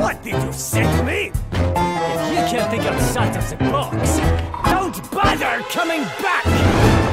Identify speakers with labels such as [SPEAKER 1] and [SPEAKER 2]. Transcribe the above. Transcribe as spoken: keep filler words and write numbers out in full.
[SPEAKER 1] What did you say to me? If you can't think outside of the box, don't bother coming back!